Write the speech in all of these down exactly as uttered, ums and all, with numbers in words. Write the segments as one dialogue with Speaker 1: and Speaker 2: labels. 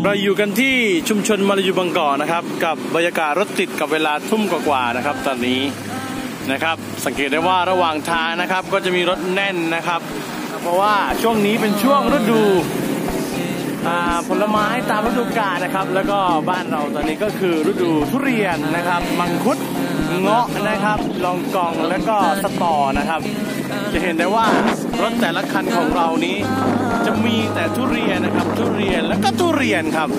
Speaker 1: เราอยู่กันที่ชุมชนมลายูบางกอกนะครับกับบรรยากาศรถติดกับเวลาทุ่มกว่าๆนะครับตอนนี้นะครับสังเกตได้ว่าระหว่างทางนะครับก็จะมีรถแน่นนะครับเพราะว่าช่วงนี้เป็นช่วงฤดูผลไม้ตามฤดูกาลนะครับแล้วก็บ้านเราตอนนี้ก็คือฤดูทุเรียนนะครับมังคุดเงาะนะครับลองกองแล้วก็สตอนะครับจะเห็นได้ว่ารถแต่ละคันของเรานี้จะมีแต่ทุเรียนนะครับทุเรียนแล้วก็ทุเรียนครับ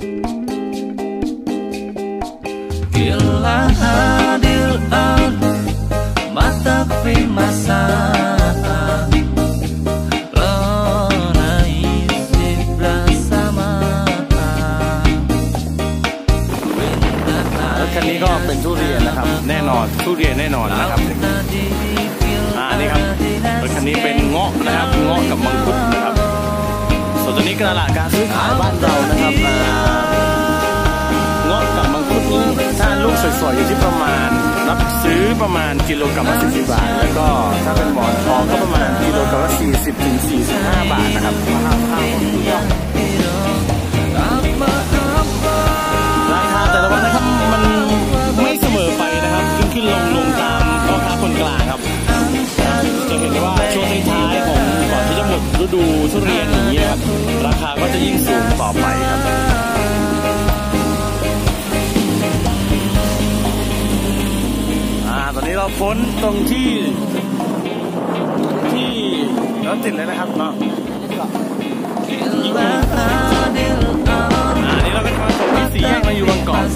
Speaker 1: คันนี้ก็เป็นทุเรียนนะครับแน่นอนทุเรียนแน่นอนนะครับอ่านี่ครับรถคันนี้เป็นเงาะนะครับเงาะกับมังคุดนะครับส่วนตัวนี้ตลาดการซื้อขายบ้านเรานะครับเงาะกับมังคุดนี้ถ้าลูกสวยๆอยู่ที่ประมาณรับซื้อประมาณกิโลกรัมละสี่สิบบาทแล้วก็ถ้าเป็นหมอนทองก็ประมาณกิโลกรัมละสี่สิบถึงสี่สิบห้าบาทนะครับราคาแต่ละวันนะครับมันไม่เสมอไปนะครับขึ้นขึ้นลงลงตามพ่อค้าคนกลางครับจะเห็นได้ว่าช่วงท้ายของก่อนที่จะหมดฤดูทุเรียนอย่างนี้นะครับราคาก็จะยิ่งสูงต่อไปครับอ่าตอนนี้เราพ้นตรงที่ที่รถติดเลยนะครับเนาะอ่านี่เราเป็นทางตรงที่สี่แยกมาอยู่บางกอก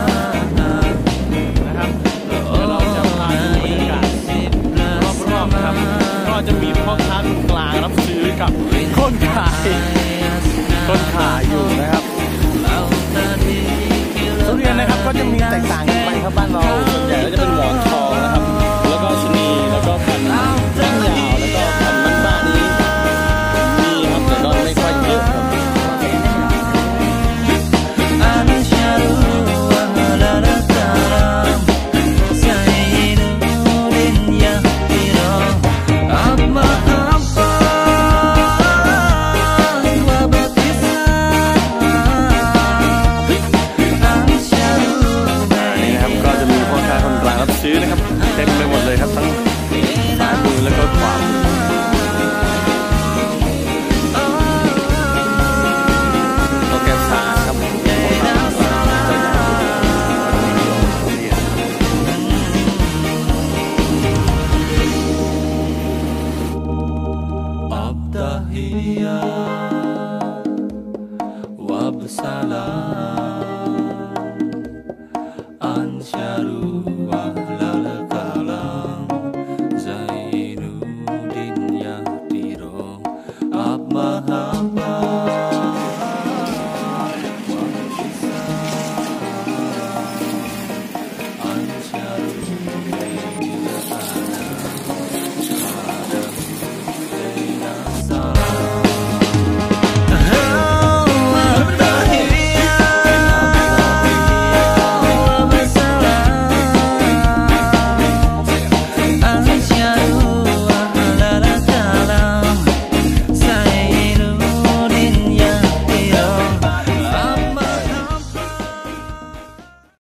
Speaker 1: นะครับเดี๋ยวเราจะพาดูบรรยากาศรอบๆนะครับก็จะมีพ่อค้าคนกลางรับซื้อกับคนขายคนขายอยู่นะครับทุเรียนนะครับก็จะมีแตกต่างกันไปครับบ้านเราส่วนใหญ่เราจะ